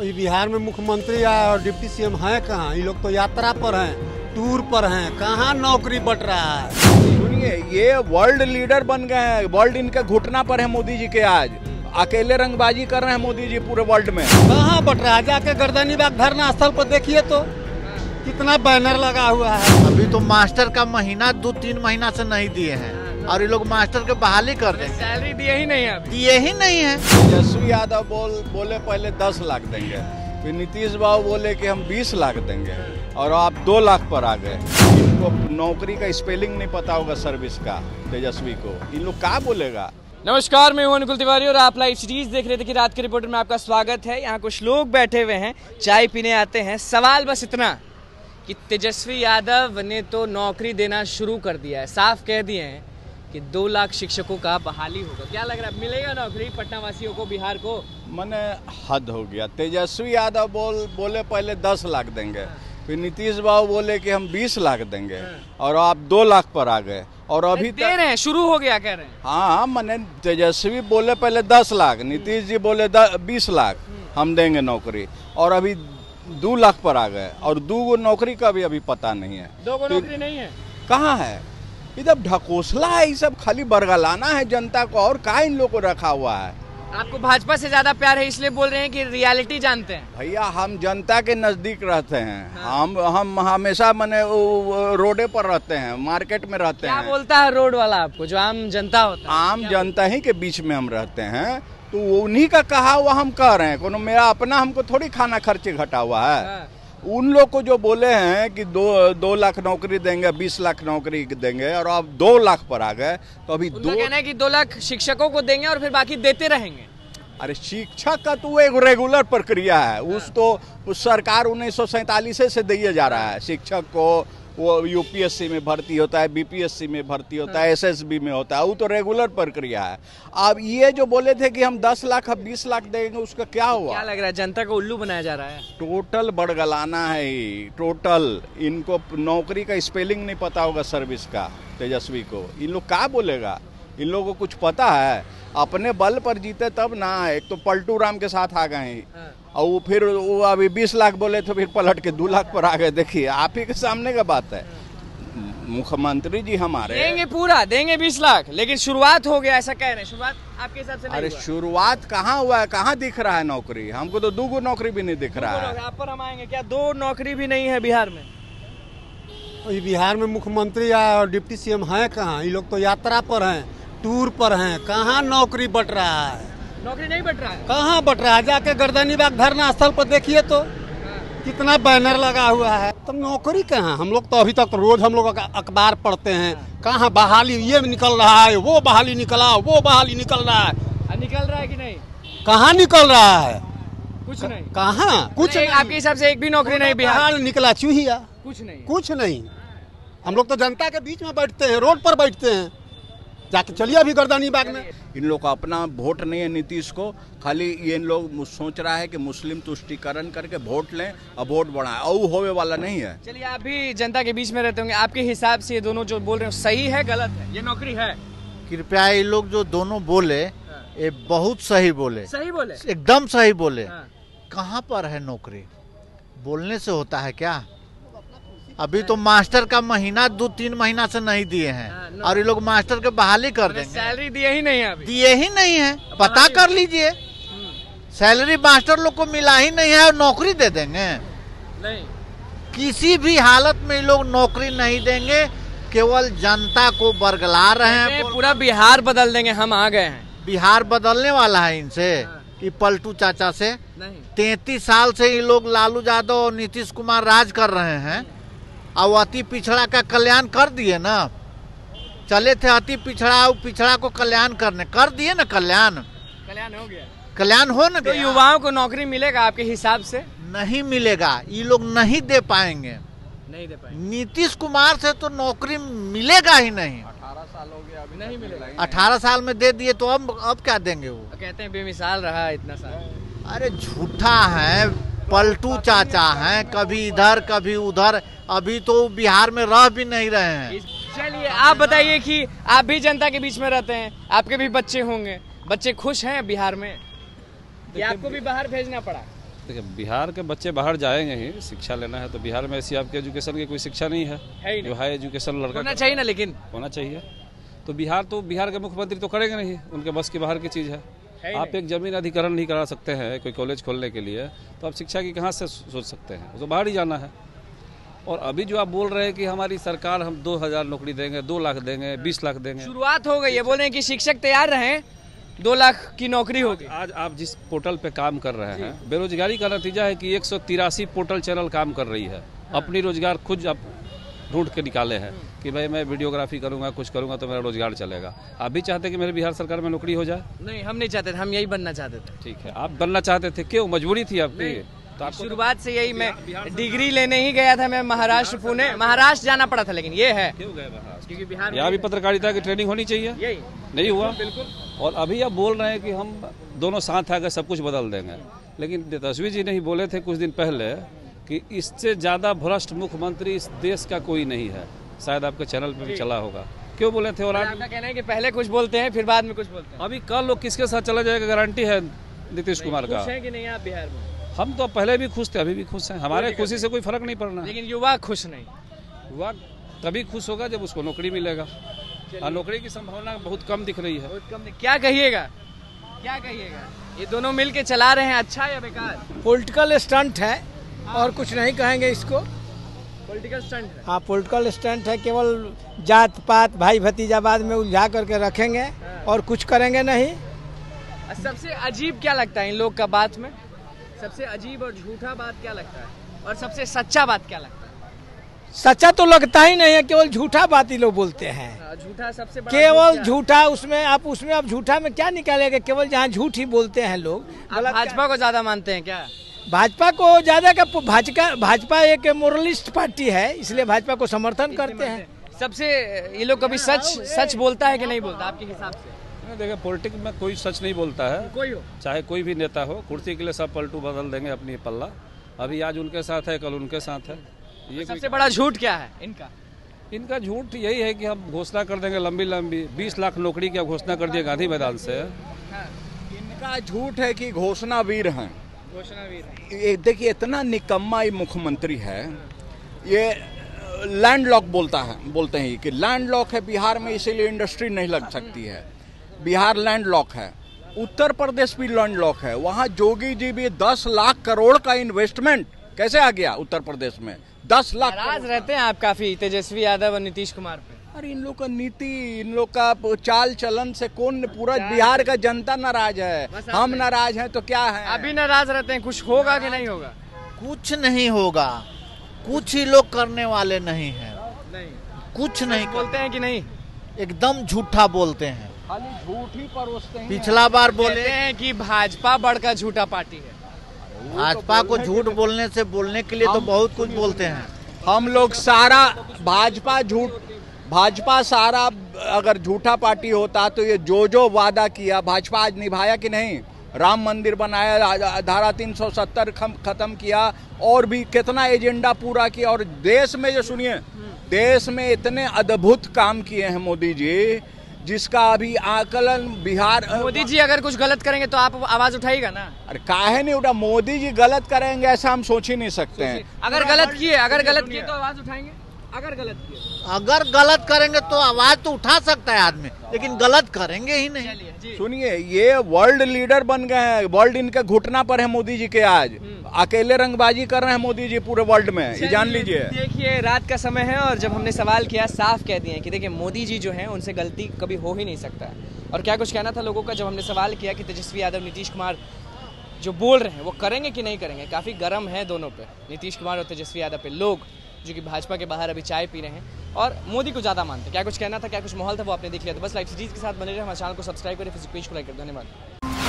ये बिहार में मुख्यमंत्री और डिप्टी सीएम हैं कहाँ? ये लोग तो यात्रा पर हैं, टूर पर हैं, कहाँ नौकरी बट रहा है? सुनिए, ये वर्ल्ड लीडर बन गए हैं, वर्ल्ड इनके घुटना पर है मोदी जी के। आज अकेले रंगबाजी कर रहे हैं मोदी जी पूरे वर्ल्ड में। कहाँ बट रहा है? जाके गर्दनी बाग धरना स्थल पर देखिए तो कितना बैनर लगा हुआ है। अभी तो मास्टर का महीना 2-3 महीना से नहीं दिए हैं और ये लोग मास्टर के बहाली कर देंगे। सैलरी दिए ही नहीं है, दिए ही नहीं है। तेजस्वी यादव बोले पहले 10 लाख देंगे, फिर नीतीश बाबू बोले कि हम 20 लाख देंगे और आप 2 लाख पर आ गए। इनको नौकरी का स्पेलिंग नहीं पता होगा सर्विस का, तेजस्वी को। इन लोग क्या बोलेगा? नमस्कार, मैं हूं अनुकुल तिवारी और आप लाइव सीरीज देख रहे थे कि रात के रिपोर्टर में आपका स्वागत है। यहाँ कुछ लोग बैठे हुए हैं, चाय पीने आते हैं। सवाल बस इतना कि तेजस्वी यादव ने तो नौकरी देना शुरू कर दिया है, साफ कह दिए हैं कि 2 लाख शिक्षकों का बहाली होगा। क्या लग रहा है, मिलेगा नौकरी पटना वासियों को, बिहार को? मैंने हद हो गया। तेजस्वी यादव बोले पहले 10 लाख देंगे, फिर नीतीश बाबू बोले कि हम 20 लाख देंगे और आप 2 लाख पर आ गए और अभी दे रहे हैं, शुरू हो गया कह रहे हैं। हाँ, मैंने तेजस्वी बोले पहले 10 लाख, नीतीश जी बोले 20 लाख हम देंगे नौकरी और अभी 2 लाख पर आ गए और 2 नौकरी का भी अभी पता नहीं है। 2 नौकरी नहीं है, कहाँ है? इधर ढकोसला है, ये सब खाली बरगलाना है जनता को। और क्या इन लोगों को रखा हुआ है? आपको भाजपा से ज्यादा प्यार है इसलिए बोल रहे हैं कि रियलिटी जानते हैं? भैया, हम जनता के नजदीक रहते हैं। हम हमेशा मने रोडे पर रहते हैं, मार्केट में रहते हैं। क्या बोलता है रोड वाला आपको, जो आम जनता होता है? आम जनता ही के बीच में हम रहते हैं, तो उन्हीं का कहा हुआ हम कह रहे हैं। कोनो मेरा अपना हमको थोड़ी खाना खर्चे घटा हुआ है। उन लोग को जो बोले हैं कि 2 लाख नौकरी देंगे, 20 लाख नौकरी देंगे और अब 2 लाख पर आ गए, तो अभी कहना है कि 2 लाख शिक्षकों को देंगे और फिर बाकी देते रहेंगे। अरे शिक्षक का तो एक रेगुलर प्रक्रिया है। उस सरकार 1947 से दिया जा रहा है शिक्षक को। वो यूपीएससी में भर्ती होता है, बीपीएससी में भर्ती होता है, एसएसबी में होता है। वो तो रेगुलर प्रक्रिया है। अब ये जो बोले थे कि हम 10 लाख 20 लाख देंगे, उसका क्या हुआ? क्या लग रहा है, जनता को उल्लू बनाया जा रहा है? टोटल बड़गलाना है, टोटल। इनको नौकरी का स्पेलिंग नहीं पता होगा सर्विस का, तेजस्वी को। इन लोग क्या बोलेगा? इन लोगों को कुछ पता है? अपने बल पर जीते तब ना। एक तो पलटू राम के साथ आ गए और वो फिर वो अभी 20 लाख बोले तो फिर पलट के 2 लाख पर आ गए। देखिए, आप ही के सामने का बात है। मुख्यमंत्री जी हमारे देंगे, पूरा देंगे 20 लाख, लेकिन शुरुआत हो गया ऐसा कह रहे हैं। शुरुआत आपके हिसाब से नहीं? अरे शुरुआत कहाँ हुआ है? कहाँ दिख रहा है नौकरी? हमको तो 2 नौकरी भी नहीं दिख रहा है। आप पर हम आएंगे। क्या 2 नौकरी भी नहीं है बिहार में? ये बिहार में मुख्यमंत्री और डिप्टी सीएम हैं कहाँ? ये लोग तो यात्रा पर हैं, टूर पर हैं, कहाँ नौकरी बट रहा है? नौकरी नहीं बट रहा है। कहाँ बट रहा है? जाके गर्दनी बाग धरना स्थल पर देखिए तो कितना बैनर लगा हुआ है। तो नौकरी कहाँ? हम लोग तो अभी तक रोज हम लोग अखबार पढ़ते हैं, कहाँ बहाली ये निकल रहा है, वो बहाली निकला, वो बहाली निकल रहा है। निकल रहा है कि नहीं? कहाँ निकल रहा है? कुछ नहीं। कहाँ कुछ नहीं। आपके हिसाब से एक भी नौकरी नहीं बिहार निकला? चूहिया कुछ नहीं, कुछ नहीं। हम लोग तो जनता के बीच में बैठते हैं, रोड पर बैठते हैं। जाके चलिए अभी गर्दनी बाग में। इन लोग का अपना वोट नहीं है नीतीश को। खाली ये इन लोग सोच रहा है कि मुस्लिम तुष्टीकरण करके वोट लें और वोट बढ़ाएं, और होवे वाला नहीं है। चलिए, आप भी जनता के बीच में रहते होंगे, आपके हिसाब से ये दोनों जो बोल रहे हैं सही है गलत है? ये नौकरी है? कृपया ये लोग जो दोनों बोले, ये बहुत सही बोले। सही बोले, एकदम सही बोले। कहाँ पर है नौकरी? बोलने से होता है क्या? अभी तो मास्टर का महीना 2-3 महीना से नहीं दिए हैं और ये लोग मास्टर के बहाली कर देंगे। सैलरी दिए ही नहीं है अभी? दिए ही नहीं है, पता कर लीजिए। सैलरी मास्टर लोग को मिला ही नहीं है और नौकरी दे देंगे? नहीं, किसी भी हालत में ये लोग नौकरी नहीं देंगे। केवल जनता को बरगला रहे हैं। पूरा बिहार बदल देंगे, हम आ गए हैं। बिहार बदलने वाला है इनसे, कि पलटू चाचा से। नहीं, 33 साल से ये लोग लालू यादव और नीतीश कुमार राज कर रहे हैं और अति पिछड़ा का कल्याण कर दिए ना। चले थे अति पिछड़ा, पिछड़ा को कल्याण करने, कर दिए ना। कल्याण हो गया। कल्याण हो ना। तो युवाओं को नौकरी मिलेगा आपके हिसाब से? नहीं मिलेगा, ये लोग नहीं दे पाएंगे। नहीं दे पाएंगे। नीतीश कुमार से तो नौकरी मिलेगा ही नहीं। 18 साल हो गया, अभी नहीं मिलेगा। 18 साल में दे दिए तो अब क्या देंगे? वो कहते हैं बेमिसाल रहा इतना साल। अरे झूठा है, पलटू चाचा हैं, कभी इधर कभी उधर। अभी तो बिहार में रह भी नहीं रहे हैं। चलिए, आप बताइए कि आप भी जनता के बीच में रहते हैं, आपके भी बच्चे होंगे, बच्चे खुश हैं बिहार में? कि आपको भी बाहर भेजना पड़ा? देखिए बिहार के बच्चे बाहर जाएंगे ही, शिक्षा लेना है तो बिहार में ऐसी आपके एजुकेशन की कोई शिक्षा नहीं है जो हाई एजुकेशन लड़का होना चाहिए ना, लेकिन होना चाहिए। तो बिहार के मुख्यमंत्री तो करेंगे नहीं, उनके बस की बाहर की चीज़ है। आप एक जमीन अधिग्रहण नहीं करा सकते हैं कोई कॉलेज खोलने के लिए, तो आप शिक्षा की कहाँ से सोच सकते हैं, तो बाहर ही जाना है। और अभी जो आप बोल रहे हैं कि हमारी सरकार हम 2000 नौकरी देंगे, 2 लाख देंगे, 20 लाख देंगे, शुरुआत हो गई है। बोल रहे हैं कि शिक्षक तैयार रहें, 2 लाख की नौकरी होगी। आज आप जिस पोर्टल पे काम कर रहे हैं, बेरोजगारी का नतीजा है कि 183 पोर्टल चैनल काम कर रही है। अपनी रोजगार खुद आप ढूंढ के निकाले हैं कि भाई मैं वीडियोग्राफी करूंगा, कुछ करूंगा तो मेरा रोजगार चलेगा। आप भी चाहते कि मेरे बिहार सरकार में नौकरी हो जाए? नहीं, हम नहीं चाहते थे, हम यही बनना चाहते थे। ठीक है, आप बनना चाहते थे, क्यों मजबूरी थी आपकी? तो आपको शुरुआत से यही, मैं डिग्री लेने ही गया था, मैं महाराष्ट्र, पुणे, महाराष्ट्र जाना पड़ा था, लेकिन ये है क्यों गए महाराष्ट्र? क्योंकि बिहार यहाँ भी पत्रकारिता की ट्रेनिंग होनी चाहिए, यही नहीं हुआ। बिल्कुल। और अभी आप बोल रहे हैं कि हम दोनों साथ आकर सब कुछ बदल देंगे, लेकिन तेजस्वी जी नहीं बोले थे कुछ दिन पहले कि इससे ज्यादा भ्रष्ट मुख्यमंत्री इस देश का कोई नहीं है। शायद आपके चैनल पे भी चला होगा, क्यों बोले थे? और आपका कहना है कि पहले कुछ बोलते हैं फिर बाद में कुछ बोलते हैं। अभी कल लोग किसके साथ चला जाएगा गारंटी है नीतीश कुमार का? खुश हैं कि नहीं आप बिहार में? हम तो पहले भी खुश थे, अभी भी खुश हैं, हमारे खुशी से कोई फर्क नहीं पड़ना। लेकिन युवा खुश नहीं। युवा तभी खुश होगा जब उसको नौकरी मिलेगा, और नौकरी की संभावना बहुत कम दिख रही है। बहुत कम। क्या कहिएगा, क्या कहिएगा? ये दोनों मिलके चला रहे हैं, अच्छा या बेकार? पॉलिटिकल स्टंट है और कुछ नहीं कहेंगे इसको। पॉलिटिकल स्टंट है। हाँ, पॉलिटिकल स्टंट है, केवल जात पात भाई भतीजावाद में उलझा करके रखेंगे और कुछ करेंगे नहीं। सबसे अजीब क्या लगता है इन लोग का बात में? सबसे अजीब और झूठा बात क्या लगता है, और सबसे सच्चा बात क्या लगता है? सच्चा तो लगता ही नहीं है, केवल झूठा बात ही लोग बोलते हैं। झूठा सबसे बड़ा केवल झूठा। उसमें आप झूठा में क्या निकालेंगे? केवल जहाँ झूठ ही बोलते हैं लोग। भाजपा को ज्यादा मानते हैं क्या? भाजपा को ज्यादा का भाजपा एक मोरलिस्ट पार्टी है, इसलिए भाजपा को समर्थन करते हैं। सबसे ये लोग कभी सच बोलता है कि नहीं बोलता आपके हिसाब से? देखिए पॉलिटिक्स में कोई सच नहीं बोलता है, कोई हो, चाहे कोई भी नेता हो। कुर्सी के लिए सब पलटू बदल देंगे अपनी पल्ला। अभी आज उनके साथ है, कल उनके साथ है। ये सबसे बड़ा झूठ क्या है इनका? इनका झूठ यही है कि हम घोषणा कर देंगे लंबी 20 लाख नौकरी की घोषणा कर दिए गांधी मैदान से। इनका झूठ है कि घोषणावीर हैं। घोषणावीर देखिए इतना निकम्मा ये मुख्यमंत्री है, ये लैंडलॉक बोलते हैं कि लैंडलॉक है बिहार में, इसीलिए इंडस्ट्री नहीं लग सकती है। बिहार लैंडलॉक है, उत्तर प्रदेश भी लैंडलॉक है। वहाँ जोगी जी भी 10 लाख करोड़ का इन्वेस्टमेंट कैसे आ गया उत्तर प्रदेश में? 10 लाख। नाराज रहते हैं आप काफी तेजस्वी यादव और नीतीश कुमार पे? अरे इन लोग का नीति, इन लोग का चाल चलन से कौन, पूरा बिहार का जनता नाराज है। हम नाराज हैं तो क्या है? अभी नाराज रहते हैं, कुछ होगा कि नहीं होगा? कुछ नहीं होगा, कुछ ही लोग करने वाले नहीं है। नहीं, कुछ नहीं बोलते हैं कि नहीं? एकदम झूठा बोलते हैं, खाली झूठ ही परोसते हैं। पिछला बार बोले हैं कि भाजपा बड़का झूठा पार्टी है। भाजपा को झूठ बोलने के लिए तो बहुत कुछ बोलते हैं। हम लोग सारा भाजपा सारा अगर झूठा पार्टी होता तो ये जो वादा किया भाजपा आज निभाया कि नहीं? राम मंदिर बनाया, धारा 370 खत्म किया, और भी कितना एजेंडा पूरा किया। और देश में जो सुनिए, देश में इतने अद्भुत काम किए हैं मोदी जी, जिसका अभी आकलन बिहार। मोदी जी अगर कुछ गलत करेंगे तो आप आवाज उठाएगा ना? अरे काहे नहीं उठा? मोदी जी गलत करेंगे ऐसा हम सोच ही नहीं सकते हैं। अगर गलत किए तो आवाज उठाएंगे। अगर गलत करेंगे तो आवाज तो उठा सकता है आदमी, लेकिन गलत करेंगे ही नहीं। सुनिए, ये वर्ल्ड लीडर बन गए हैं, वर्ल्ड इनके घुटना पर है मोदी जी के। आज अकेले रंगबाजी कर रहे हैं मोदी जी पूरे वर्ल्ड में, ये जान लीजिए। देखिए रात का समय है और जब हमने सवाल किया साफ कह दिए कि देखिए मोदी जी जो हैं उनसे गलती कभी हो ही नहीं सकता है। और क्या कुछ कहना था लोगों का जब हमने सवाल किया कि तेजस्वी यादव नीतीश कुमार जो बोल रहे हैं वो करेंगे कि नहीं करेंगे? काफ़ी गर्म है दोनों पे, नीतीश कुमार और तेजस्वी यादव पे, लोग जो कि भाजपा के बाहर अभी चाय पी रहे हैं और मोदी को ज़्यादा मानते हैं। क्या कुछ कहना था, क्या कुछ माहौल था, वो आपने देख लिया। तो बस लाइव सीरीज के साथ बने रहे, हमारे चैनल को सब्सक्राइब करें, फेसबुक पेज को लाइक करें। धन्यवाद।